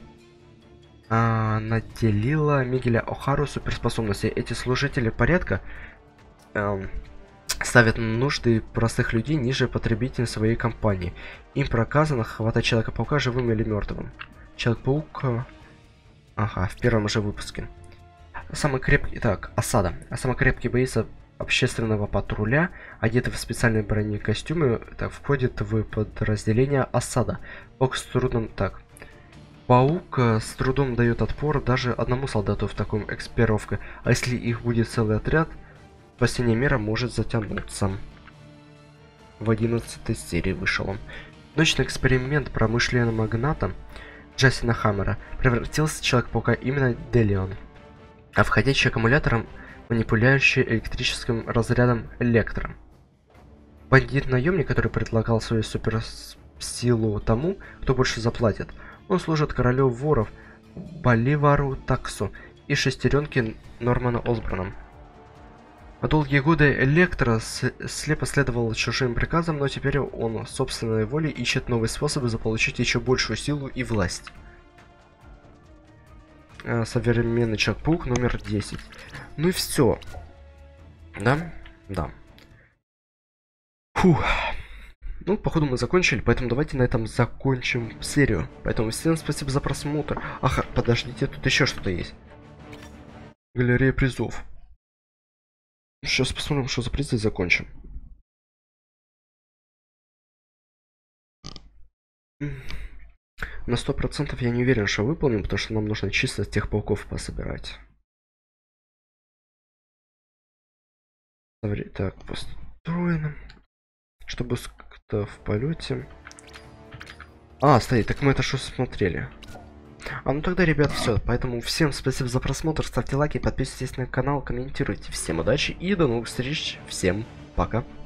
наделила Мигеля О'Хару суперспособностей. Эти служители порядка ставят нужды простых людей ниже потребителей своей компании. Им проказано хватать Человека-паука живым или мертвым. Человек-паук... Ага, в первом же выпуске. Самый крепкий... Так, осада. Самый крепкий боится общественного патруля, одетый в специальные бронекостюмы, входит в подразделение осада. Паук с трудом... Паук с трудом дает отпор даже одному солдату в таком экипировке. А если их будет целый отряд, спасение мира может затянуться. В 11 серии вышел он. Научный эксперимент промышленного магната Джастина Хаммера превратился в Человека-паука именно Делион, а входящий аккумулятором, манипулирующий электрическим разрядом Электро. Бандит-наемник, который предлагал свою суперсилу тому, кто больше заплатит. Он служит королю воров Боливару Таксу и шестеренке Нормана Осборна. По долгие годы Электро слепо следовал чужим приказам, но теперь он собственной волей ищет новые способы заполучить еще большую силу и власть. Современный Человек-паук номер 10. Ну и все. Да? Да. Фух. Ну, походу мы закончили, поэтому давайте на этом закончим серию. Поэтому всем спасибо за просмотр. Ага, подождите, тут еще что-то есть. Галерея призов. Сейчас посмотрим, что за призы, и закончим. На 100% я не уверен, что выполним, потому что нам нужно чисто тех пауков пособирать. Так, построено. Чтобы как-то в полете. А, стоит, так мы это что смотрели? Ну тогда, ребят, все. Поэтому всем спасибо за просмотр. Ставьте лайки, подписывайтесь на канал, комментируйте. Всем удачи и до новых встреч. Всем пока.